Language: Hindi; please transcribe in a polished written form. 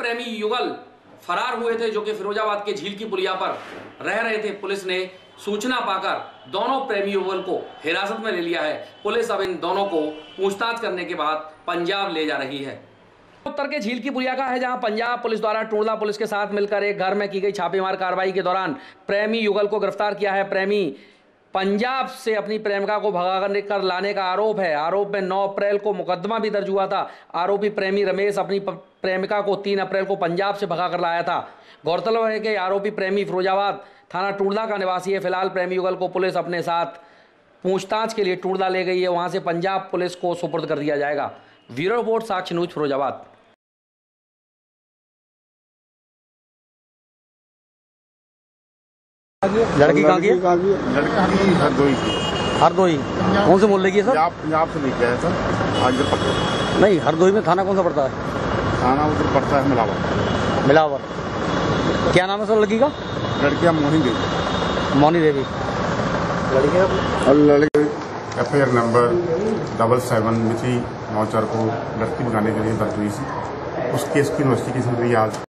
प्रेमी युगल फरार हुए थे, जो कि फिरोजाबाद के झील की पुलिया पर रह रहे थे। पुलिस ने सूचना पाकर दोनों प्रेमी युगल को हिरासत में ले लिया है। पुलिस अब इन दोनों को पूछताछ करने के बाद पंजाब ले जा रही है। उत्तर के झील की पुलिया का है, जहां पंजाब पुलिस द्वारा टूडला पुलिस के साथ मिलकर एक घर में की गई छापेमार कार्रवाई के दौरान प्रेमी युगल को गिरफ्तार किया है। प्रेमी पंजाब से अपनी प्रेमिका को भगा कर लाने का आरोप है। आरोप में 9 अप्रैल को मुकदमा भी दर्ज हुआ था। आरोपी प्रेमी रमेश अपनी प्रेमिका को 3 अप्रैल को पंजाब से भगा कर लाया था। गौरतलब है कि आरोपी प्रेमी फिरोजाबाद थाना टूडला का निवासी है। फिलहाल प्रेमी युगल को पुलिस अपने साथ पूछताछ के लिए टूडला ले गई है। वहां से पंजाब पुलिस को सुपुर्द कर दिया जाएगा। Bureau report, Sakshya news, Firozabad. लड़की कहाँ की है? लड़की हरदोई की। हरदोई कौन से मोहल्ले की है सर? पंजाब से लेके आया सर, आज पकड़। नहीं, हरदोई में थाना कौन सा पड़ता है? थाना उधर पड़ता है मिलावर। मिलावर। क्या नाम है सर लड़की का? लड़कियाँ मोहिनी देवी। मोनी देवी। लड़के FIR नंबर 77 मिति 9/4 को लड़की भगाने के लिए दर्ज हुई थी। उस केस की इन्वेस्टिगेशन हुई आज।